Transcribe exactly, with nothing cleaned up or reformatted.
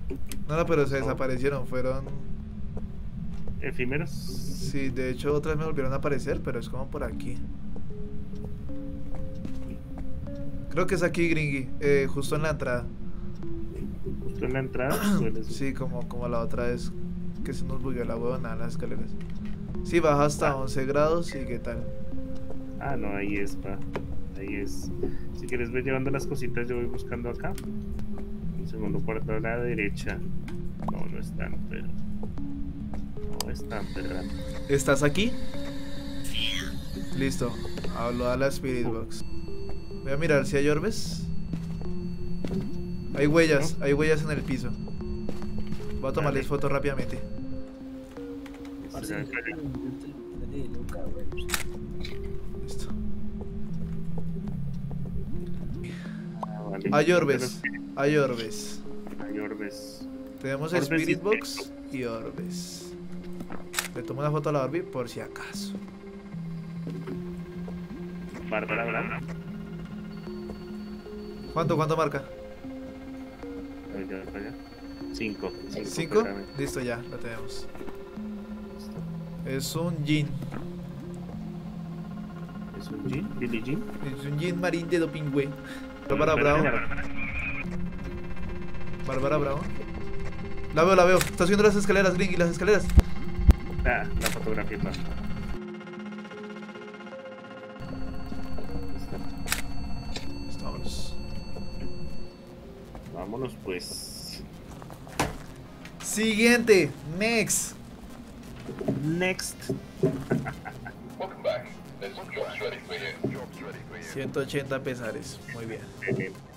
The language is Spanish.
No, no, pero se No. desaparecieron, fueron... Efímeros. Sí, de hecho otras me volvieron a aparecer, pero es como por aquí. Creo que es aquí, Gringy, eh, justo en la entrada. Justo en la entrada suele ser. Sí, como, como la otra vez que se nos bugueó la huevona en las escaleras. Sí, baja hasta Ah. once grados y qué tal. Ah, no, ahí es, pa. Ahí es. Si quieres ver llevando las cositas, yo voy buscando acá. Un segundo cuarto a la derecha. No, no están, pero. No están, pero. ¿Estás aquí? Listo, hablo a la Spirit Box. Voy a mirar si hay orbes. Hay huellas, hay huellas en el piso. Voy a tomarles Dale. fotos rápidamente. Parce, Dale, yo dale. tengo un teléfono de loca, güey. Listo. Ah, vale. Hay orbes, hay orbes. Hay orbes. Tenemos Orbes Spirit y Box y orbes. Le tomo una foto a la Orbi por si acaso. Bárbara Brown. ¿Cuánto, cuánto marca? A ver, ya voy para allá. Cinco. ¿Cinco? claramente. Listo, ya, lo tenemos. Es un Jin. Es un Jean, Billie Jean. Es un Jin Marín de Dopingüe. Bárbara Bravo. Bárbara Bravo. La veo, la veo. Está subiendo las escaleras, Gringy, las escaleras. Ah, la fotografía pasa. Listo, vámonos. Vámonos pues. Siguiente, next. Next. ciento ochenta pesares. Muy bien. Eh,